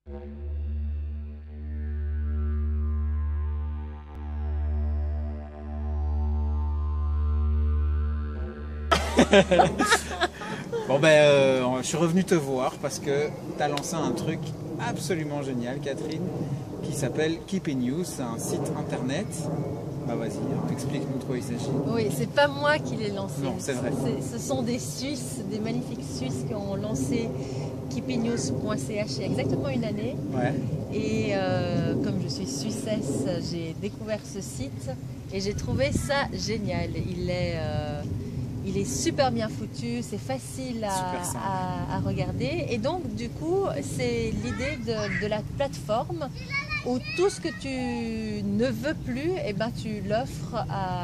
Bon je suis revenu te voir parce que tu as lancé un truc absolument génial, Catherine, qui s'appelle Keeping News, c'est un site internet. Bah vas-y, explique-nous de quoi il s'agit. Oui, c'est pas moi qui l'ai lancé. Non, c'est vrai. Ce sont des Suisses, des magnifiques Suisses qui ont lancé keepingnews.ch il y a exactement une année. Ouais. Et comme je suis suissesse, j'ai découvert ce site et j'ai trouvé ça génial. Il est super bien foutu, c'est facile à regarder. Et donc, du coup, c'est l'idée de la plateforme où tout ce que tu ne veux plus, eh ben, tu l'offres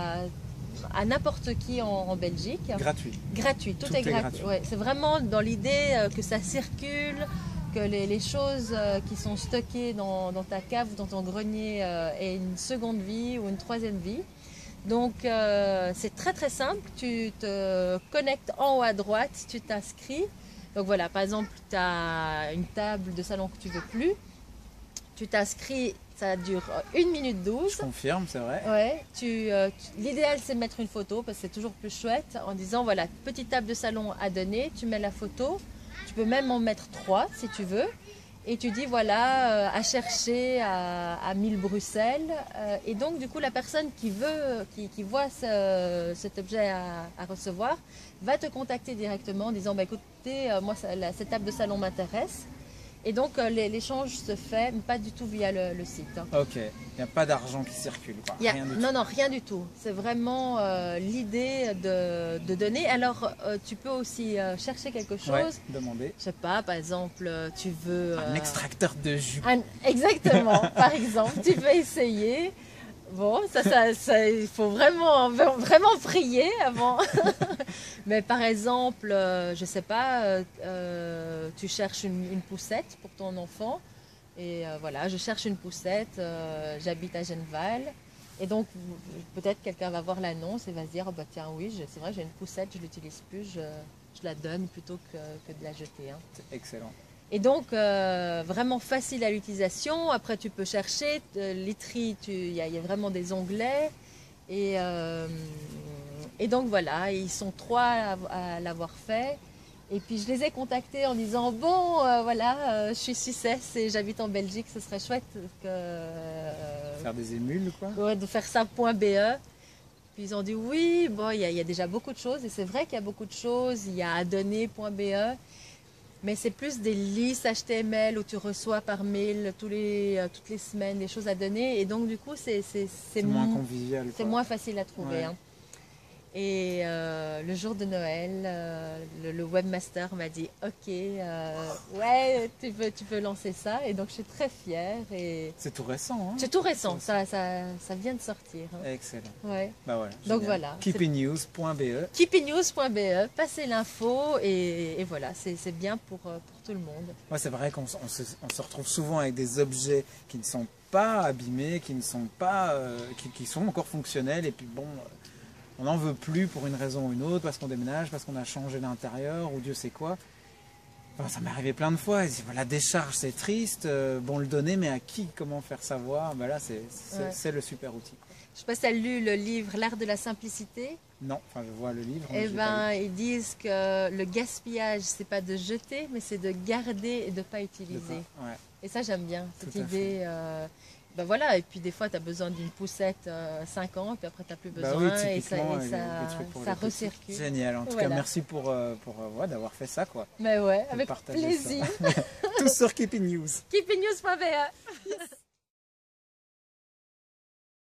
à n'importe qui en Belgique. Gratuit. Gratuit, tout est gratuit. Ouais, c'est vraiment dans l'idée que ça circule, que les choses qui sont stockées dans ta cave ou dans ton grenier aient une seconde vie ou une troisième vie. Donc c'est très très simple, tu te connectes en haut à droite, tu t'inscris. Donc voilà, par exemple, tu as une table de salon que tu veux plus, tu t'inscris, ça dure 1 minute 12. Je confirme, c'est vrai. Ouais, l'idéal c'est de mettre une photo parce que c'est toujours plus chouette en disant voilà, petite table de salon à donner, tu mets la photo, tu peux même en mettre 3 si tu veux. Et tu dis voilà, à chercher à 1000 Bruxelles. Et donc du coup la personne qui voit cet objet à recevoir va te contacter directement en disant bah, écoutez, moi cette table de salon m'intéresse. Et donc l'échange se fait, mais pas du tout via le site. Ok, il n'y a pas d'argent qui circule, quoi. Rien du tout. Non, rien du tout. C'est vraiment l'idée de donner. Alors tu peux aussi chercher quelque chose. Ouais, demander. Je sais pas, par exemple, tu veux... un extracteur de jus. Exactement, par exemple, tu veux essayer. Bon, il faut vraiment prier avant. Mais par exemple, je sais pas, tu cherches une poussette pour ton enfant. Et voilà, je cherche une poussette, j'habite à Genneval. Et donc, peut-être quelqu'un va voir l'annonce et va se dire, oh, bah, tiens, oui, c'est vrai, j'ai une poussette, je ne l'utilise plus, je la donne plutôt que de la jeter. Hein. C'est excellent. Et donc, vraiment facile à l'utilisation. Après, tu peux chercher. Literie, il y a vraiment des onglets. Et donc, voilà, ils sont 3 à l'avoir fait. Et puis, je les ai contactés en disant, bon, voilà, je suis suissesse et j'habite en Belgique. Ce serait chouette faire des émules, quoi. Ouais, de faire ça .be. Puis, ils ont dit, oui, bon, il y a déjà beaucoup de choses. Et c'est vrai qu'il y a beaucoup de choses. Il y a adonner.be. Mais c'est plus des listes HTML où tu reçois par mail toutes les semaines des choses à donner. Et donc, du coup, c'est moins convivial. C'est moins facile à trouver. Ouais. Hein. Et le jour de Noël, le webmaster m'a dit « Ok, ouais, tu peux lancer ça. » Et donc, je suis très fière. C'est tout récent. Hein, c'est tout récent. Ça vient de sortir. Hein. Excellent. Ouais. Bah voilà, donc, voilà. keepingnews.be. keepingnews.be, passez l'info et voilà, c'est bien pour tout le monde. Ouais, c'est vrai qu'on se retrouve souvent avec des objets qui ne sont pas abîmés, qui ne sont pas, qui sont encore fonctionnels et puis bon, on n'en veut plus pour une raison ou une autre, parce qu'on déménage, parce qu'on a changé l'intérieur ou Dieu sait quoi. Enfin, ça m'est arrivé plein de fois. La décharge, c'est triste. Bon, le donner, mais à qui? Comment faire savoir? Ben là, c'est le super outil. Quoi. Je ne sais pas si tu as lu le livre L'art de la simplicité. Non, enfin, je vois le livre. Eh ben, ils disent que le gaspillage, c'est pas de jeter, mais c'est de garder et de ne pas utiliser. Ouais. Et ça, j'aime bien cette idée. Ben voilà, et puis des fois, tu as besoin d'une poussette 5 ans, puis après, tu n'as plus besoin, oui, et ça recircule. Génial, en tout cas, merci pour d'avoir fait ça. Quoi. Mais ouais, avec plaisir. Tout sur Keeping News. keepingnews.be.